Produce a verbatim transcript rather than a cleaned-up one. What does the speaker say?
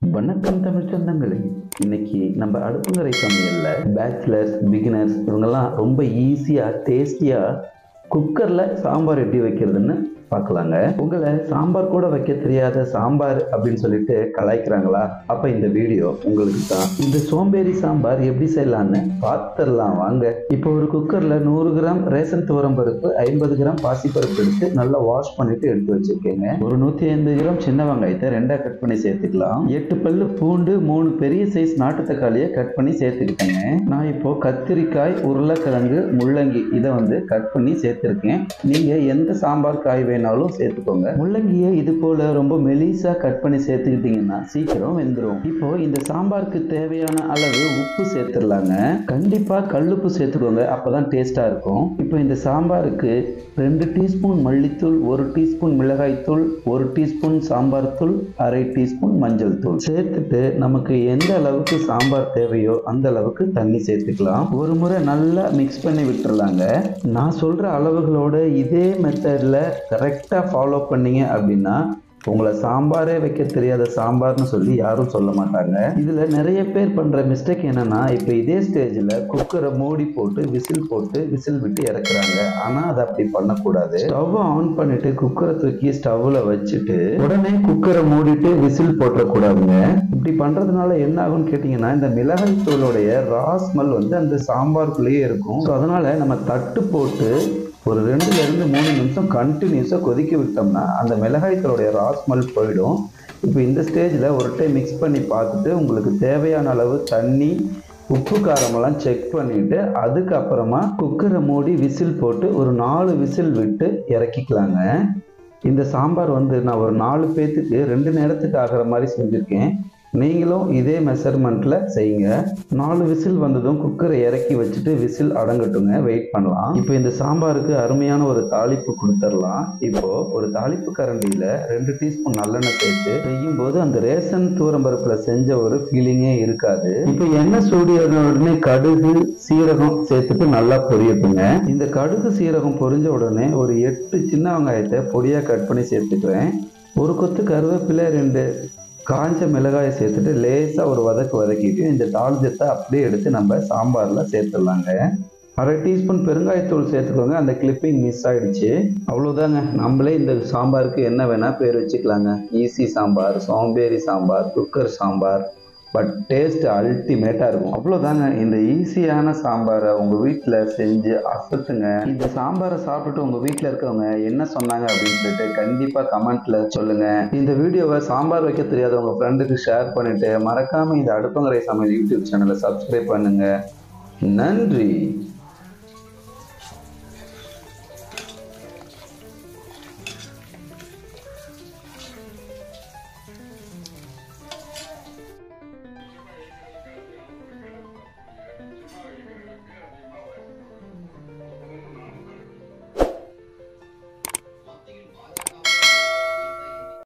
வணக்கம் தமிழ் சொந்தங்களே, இன்னைக்கு நம்ம அடுப்புங்கரை சமையல்ல பேச்சுலர்ஸ் பிகினர்ஸ் இவங்கெல்லாம் ரொம்ப ஈஸியா டேஸ்டியா குக்கர்ல சாம்பார் எப்படி வைக்கிறதுன்னு பார்க்கலாங்க. உங்களை சாம்பார் கூட வைக்க தெரியாத சாம்பார் அப்படின்னு சொல்லிட்டு கலாய்க்கிறாங்களா? அப்ப இந்த வீடியோ உங்களுக்கு தான். இந்த சோம்பேறி சாம்பார் எப்படி செய்யலான்னு பார்த்துடலாம் வாங்க. இப்போ ஒரு குக்கர்ல நூறு கிராம் ரேஷன் துவரம் பருப்பு, ஐம்பது கிராம் பாசி பருப்பு எடுத்து நல்லா வாஷ் பண்ணிட்டு எடுத்து வச்சிருக்கேங்க. ஒரு நூத்தி ஐம்பது கிராம் சின்ன வெங்காயத்தை ரெண்டா கட் பண்ணி சேர்த்துக்கலாம். எட்டு பல்லு பூண்டு, மூணு பெரிய சைஸ் நாட்டு தக்காளியை கட் பண்ணி சேர்த்துக்கிட்டேங்க. நான் இப்போ கத்திரிக்காய், உருளைக்கிழங்கு, முள்ளங்கி இதை வந்து கட் பண்ணி சேர்த்திருக்கேன். நீங்க எந்த சாம்பார் காய் வேணாலும் சேர்த்துக்கோங்க. முள்ளங்கியை இது போல ரொம்ப மெலிசா கட் பண்ணி சேர்த்துக்கிட்டீங்கன்னா சீக்கிரம் வெந்துடும். இப்போ இந்த சாம்பாருக்கு தேவையான அளவு உப்பு சேர்த்துடலாங்க. கண்டிப்பா கல்லுப்பு சேர்த்துக்கோங்க, அப்பதான் டேஸ்டா இருக்கும். இப்போ இந்த சாம்பாருக்கு ரெண்டு டீஸ்பூன் மல்லித்தூள், ஒரு டீஸ்பூன் மிளகாய் தூள், ஒரு டீஸ்பூன் சாம்பார் தூள், அரை டீஸ்பூன் மஞ்சள் தூள் சேர்த்துட்டு நமக்கு எந்த அளவுக்கு சாம்பார் தேவையோ அந்த அளவுக்கு தண்ணி சேர்த்துக்கலாம். ஒரு முறை நல்லா மிக்ஸ் பண்ணி விட்டுறலாங்க. நான் சொல்ற அளவுகளோட இதே மெத்தட்ல கரெக்டா ஃபாலோ பண்ணீங்க அப்படின்னா உங்களை சாம்பாரே வைக்க தெரியாத சாம்பார்னு சொல்லி யாரும் சொல்ல மாட்டாங்க. இதுல நிறைய பேர் பண்ற மிஸ்டேக் என்னன்னா, இப்ப இதே ஸ்டேஜ்ல குக்கரை மூடி போட்டு விசில் போட்டு விசில் விட்டு இறக்குறாங்க. ஆனா அதை அப்படி பண்ணக்கூடாது. ஸ்டவ் ஆன் பண்ணிட்டு குக்கரை தூக்கி ஸ்டவ்ல வச்சுட்டு உடனே குக்கரை மூடிட்டு விசில் போட்டக்கூடாதுங்க. இப்படி பண்றதுனால என்ன ஆகும்னு கேட்டீங்கன்னா, இந்த மிளகாய் தூளுடைய ரா ஸ்மெல் வந்து அந்த சாம்பாருக்குள்ளேயே இருக்கும். அதனால நம்ம தட்டு போட்டு ஒரு ரெண்டுல இருந்து மூணு நிமிஷம் கண்டினியூஸாக கொதிக்க விட்டோம்னா அந்த மிளகாய்த்தூளுடைய ரா ஸ்மெல் போயிடும். இப்போ இந்த ஸ்டேஜில் ஒரு டைம் மிக்ஸ் பண்ணி பார்த்துட்டு உங்களுக்கு தேவையான அளவு தண்ணி, உப்பு காரமெல்லாம் செக் பண்ணிவிட்டு அதுக்கப்புறமா குக்கரை மூடி விசில் போட்டு ஒரு நாலு விசில் விட்டு இறக்கிக்கலாங்க. இந்த சாம்பார் வந்து நான் ஒரு நாலு பேத்துக்கு ரெண்டு நேரத்துக்கு ஆகிற மாதிரி செஞ்சுருக்கேன். நீங்களும் இதே மெஷர்மெண்ட்ல செய்யுங்க. நாலு விசில் வந்ததும் குக்கரை இறக்கி வச்சுட்டு விசில் அடங்கட்டுங்க, வெயிட் பண்ணலாம். இப்போ இந்த சாம்பாருக்கு அருமையான ஒரு தாளிப்பு கொடுத்துடலாம். இப்போ ஒரு தாளிப்பு கரண்டியில ரெண்டு டீஸ்பூன் நல்லெண்ணெய் சேர்த்து செய்யும் போது அந்த ரேஷன் தூரம்பருப்புல செஞ்ச ஒரு ஃபீலிங்கே இருக்காது. இப்போ எண்ணெய் சூடின உடனே கடுகு, சீரகம் சேர்த்துட்டு நல்லா பொரியட்டுங்க. இந்த கடுகு சீரகம் பொரிஞ்ச உடனே ஒரு எட்டு சின்ன வெங்காயத்தை பொடியா கட் பண்ணி சேர்த்துக்கிறேன். ஒரு கொத்து கருவேப்பிலை, ரெண்டு காஞ்ச மிளகாயை சேர்த்துட்டு லேசாக ஒரு வதக்கு வதக்கிட்டு இந்த தாளிச்சத்தை அப்படியே எடுத்து நம்ம சாம்பாரில் சேர்த்துடலாங்க. அரை டீஸ்பூன் பெருங்காயத்தூள் சேர்த்துக்கோங்க. அந்த கிளிப்பிங் மிஸ் ஆகிடுச்சு. அவ்வளோதாங்க. நம்மளே இந்த சாம்பாருக்கு என்ன வேணால் பேர் வச்சுக்கலாங்க. ஈஸி சாம்பார், சோம்பேறி sambar, cooker sambar, but taste அல்டிமேட்டாக இருக்கும். அவ்வளோதாங்க. இந்த ஈஸியான சாம்பாரை உங்கள் வீட்டில் செஞ்சு அசத்துங்க. இந்த சாம்பாரை சாப்பிட்டுட்டு உங்கள் வீட்டில் இருக்கவங்க என்ன சொன்னாங்க அப்படின்னு சொல்லிட்டு கண்டிப்பாக கமெண்ட்டில் சொல்லுங்கள். இந்த வீடியோவை சாம்பார் வைக்க தெரியாத உங்கள் ஃப்ரெண்டுக்கு ஷேர் பண்ணிவிட்டு மறக்காமல் இந்த அடுப்பங்கரை சமையல் யூடியூப் சேனலை சப்ஸ்கிரைப் பண்ணுங்கள். நன்றி.